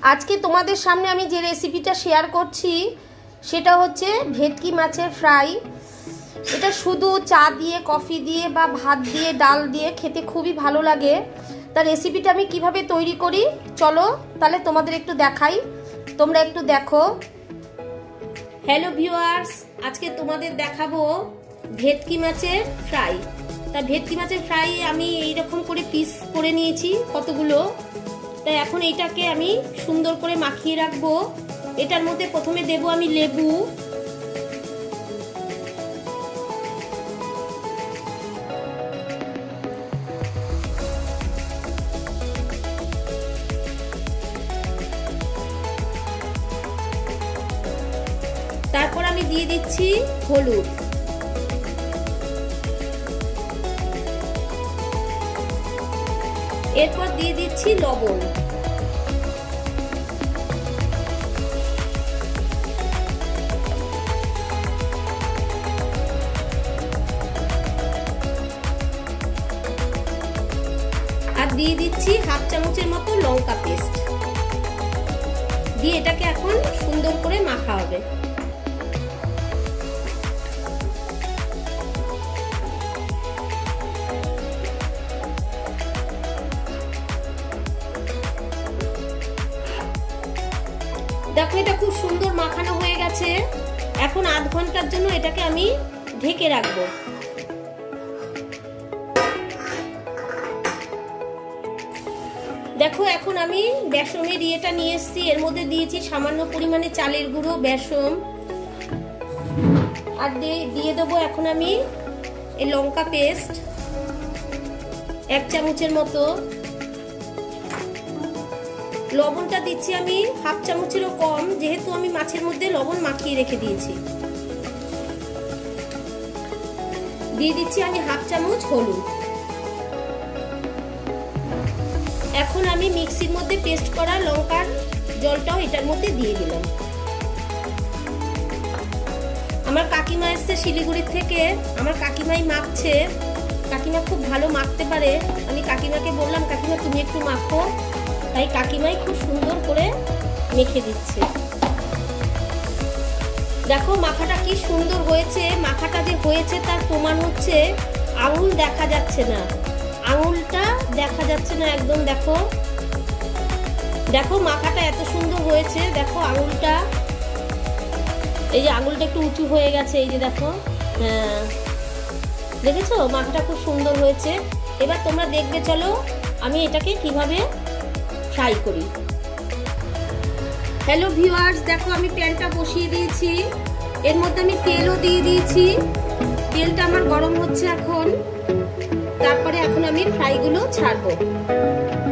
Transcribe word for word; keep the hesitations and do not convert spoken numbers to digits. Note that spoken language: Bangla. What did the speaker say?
আজকে তোমাদের সামনে আমি যে রেসিপিটা শেয়ার করছি সেটা হচ্ছে ভেটকি মাছের ফ্রাই। এটা শুধু চা দিয়ে, কফি দিয়ে বা ভাত দিয়ে, ডাল দিয়ে খেতে খুবই ভালো লাগে। তার রেসিপিটা আমি কিভাবে তৈরি করি চলো তাহলে তোমাদের একটু দেখাই, তোমরা একটু দেখো। হ্যালো ভিউয়ার্স, আজকে তোমাদের দেখাবো ভেটকি মাছের ফ্রাই। তা ভেটকি মাছের ফ্রাই আমি এইরকম করে পিস করে নিয়েছি কতগুলো। তাই এখন এইটাকে আমি সুন্দর করে মাখিয়ে রাখবো। এটার মধ্যে প্রথমে দেব আমি লেবু, তারপর আমি দিয়ে দিচ্ছি হলুদ, এরপর দিয়ে দিচ্ছি লবণ, আর দিয়ে দিচ্ছি হাফ চামচের মতো লঙ্কা পেস্ট দিয়ে এটাকে এখন সুন্দর করে মাখা হবে। দেখো এটা খুব সুন্দর মাখানো হয়ে গেছে। এখন আধ ঘন্টার জন্য এটাকে আমি ঢেকে রাখবো। দেখো এখন আমি বেসনের ইয়েটা নিয়ে এসেছি, এর মধ্যে দিয়েছি সামান্য পরিমাণে চালের গুঁড়ো, বেসন, আর দিয়ে দেবো এখন আমি এই লঙ্কা পেস্ট এক চামচের মতো। লবণটা দিচ্ছি আমি হাফ চামচেরও কম, যেহেতু আমি মাছের মধ্যে লবণ মাখিয়ে রেখে দিয়েছি। দিয়ে দিচ্ছি আমি হাফ চামচ হলুদ। এখন আমি মিক্সির মধ্যে পেস্ট করা লঙ্কার জলটাও এটার মধ্যে দিয়ে দিলাম। আমার কাকিমা এসছে শিলিগুড়ি থেকে, আমার কাকিমাই মাখছে। কাকিমা খুব ভালো মাখতে পারে। আমি কাকিমাকে বললাম কাকিমা তুমি একটু মাখো, তাই কাকিমাই খুব সুন্দর করে মেখে দিচ্ছে। দেখো মাখাটা কি সুন্দর হয়েছে। মাখাটা যে হয়েছে তার প্রমাণ হচ্ছে আঙুল দেখা যাচ্ছে না, আঙুলটা দেখা যাচ্ছে না একদম। দেখো দেখো মাখাটা এত সুন্দর হয়েছে। দেখো আঙুলটা, এই যে আঙুলটা একটু উঁচু হয়ে গেছে, এই যে দেখো, হ্যাঁ দেখেছো মাখাটা খুব সুন্দর হয়েছে। এবার তোমরা দেখবে চলো আমি এটাকে কিভাবে ফ্রাই করি। হ্যালো ভিউয়ার্স, দেখো আমি প্যানটা বসিয়ে দিয়েছি, এর মধ্যে আমি তেলও দিয়ে দিয়েছি। তেলটা আমার গরম হচ্ছে এখন। তারপরে এখন আমি ফ্রাইগুলো ছাড়বো।